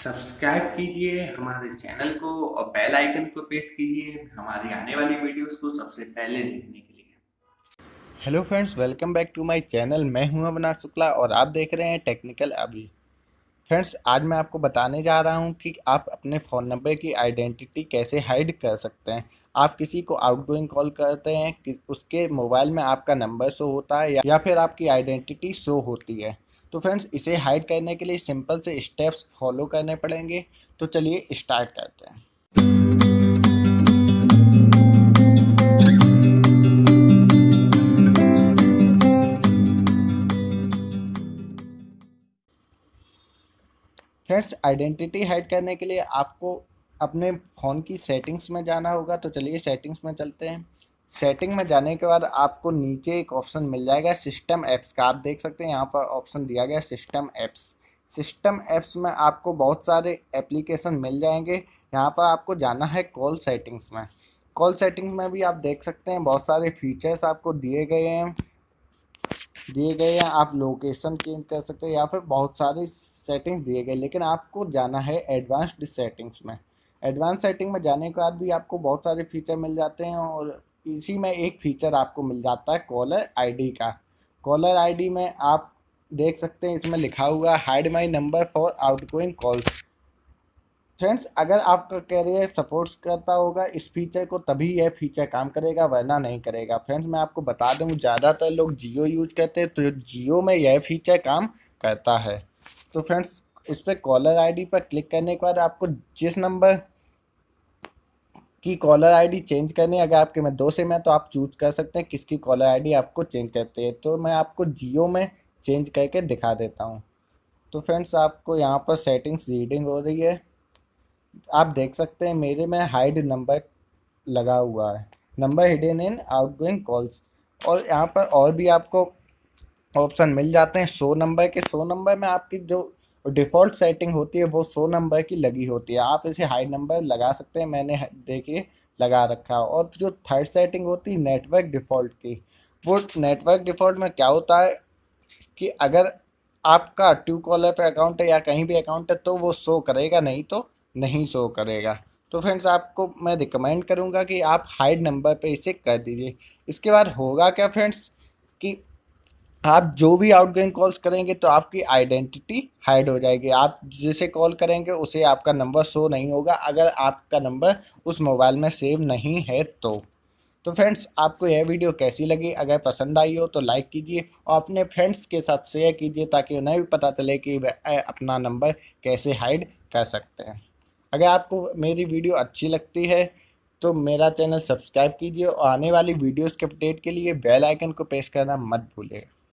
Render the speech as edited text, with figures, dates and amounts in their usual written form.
Subscribe कीजिए हमारे channel को और बेल आइकन को प्रेस कीजिए हमारी आने वाली वीडियोस को सबसे पहले देखने के लिए। Hello friends, welcome back to my channel. मैं हूं अविनाश शुक्ला और आप देख रहे हैं टेक्निकल अभी। फ्रेंड्स, आज मैं आपको बताने जा रहा हूं कि आप अपने फ़ोन नंबर की आइडेंटिटी कैसे हाइड कर सकते हैं। आप किसी को आउटगोइंग कॉल करते हैं कि उसके मोबाइल में आपका नंबर शो होता है या फिर आपकी आइडेंटिटी शो होती है। तो फ्रेंड्स, इसे हाइड करने के लिए सिंपल से स्टेप्स फॉलो करने पड़ेंगे। तो चलिए स्टार्ट करते हैं। फ्रेंड्स, आइडेंटिटी हाइड करने के लिए आपको अपने फ़ोन की सेटिंग्स में जाना होगा। तो चलिए सेटिंग्स में चलते हैं। सेटिंग में जाने के बाद आपको नीचे एक ऑप्शन मिल जाएगा सिस्टम ऐप्स का। आप देख सकते हैं यहाँ पर ऑप्शन दिया गया सिस्टम ऐप्स। सिस्टम ऐप्स में आपको बहुत सारे एप्लीकेशन मिल जाएंगे। यहाँ पर आपको जाना है कॉल सेटिंग्स में। कॉल सेटिंग्स में भी आप देख सकते हैं बहुत सारे फीचर्स आपको दिए गए हैं। आप लोकेशन चेंज कर सकते हैं या फिर बहुत सारी सेटिंग्स दिए गए, लेकिन आपको जाना है एडवांस्ड सेटिंग्स में। एडवांस सेटिंग में जाने के बाद भी आपको बहुत सारे फीचर मिल जाते हैं और इसी में एक फीचर आपको मिल जाता है कॉलर आईडी का। कॉलर आईडी में आप देख सकते हैं इसमें लिखा हुआ है hide my number for outgoing calls. Friends, अगर आपका कैरियर सपोर्ट्स करता होगा इस फीचर को तभी यह फीचर काम करेगा, वरना नहीं करेगा। फ्रेंड्स, मैं आपको बता दूं ज़्यादातर लोग जियो यूज करते हैं, तो जियो में यह फीचर काम करता है। तो फ्रेंड्स, इस पर कॉलर आईडी पर क्लिक करने के बाद आपको जिस नंबर की कॉलर आईडी चेंज करनी है, अगर आपके में 2 सिम है तो आप चूज कर सकते हैं किसकी कॉलर आईडी आपको चेंज करते हैं। तो मैं आपको जियो में चेंज करके दिखा देता हूँ। तो फ्रेंड्स, आपको यहाँ पर सेटिंग्स रीडिंग हो रही है। आप देख सकते हैं मेरे में हाइड नंबर लगा हुआ है, number hidden in outgoing calls. और यहाँ पर और भी आपको ऑप्शन मिल जाते हैं 100 नंबर के। 100 नंबर में आपकी जो डिफ़ॉल्ट सेटिंग होती है वो 100 नंबर की लगी होती है। आप इसे हाइड नंबर लगा सकते हैं, मैंने देखिए लगा रखा है। और जो थर्ड सेटिंग होती है नेटवर्क डिफ़ॉल्ट की, वो नेटवर्क डिफ़ॉल्ट में क्या होता है कि अगर आपका ट्रू कॉलर पे अकाउंट है या कहीं भी अकाउंट है तो वो शो करेगा, नहीं तो नहीं शो करेगा। तो फ्रेंड्स, आपको मैं रिकमेंड करूंगा कि आप हाइड नंबर पे इसे कर दीजिए। इसके बाद होगा क्या फ्रेंड्स कि आप जो भी आउटगोइंग कॉल्स करेंगे तो आपकी आइडेंटिटी हाइड हो जाएगी। आप जिसे कॉल करेंगे उसे आपका नंबर शो नहीं होगा अगर आपका नंबर उस मोबाइल में सेव नहीं है तो फ्रेंड्स, आपको यह वीडियो कैसी लगी? अगर पसंद आई हो तो लाइक कीजिए और अपने फ्रेंड्स के साथ शेयर कीजिए ताकि उन्हें भी पता चले कि वह अपना नंबर कैसे हाइड कर सकते हैं। अगर आपको मेरी वीडियो अच्छी लगती है तो मेरा चैनल सब्सक्राइब कीजिए और आने वाली वीडियोस के अपडेट के लिए बेल आइकन को प्रेस करना मत भूलिएगा।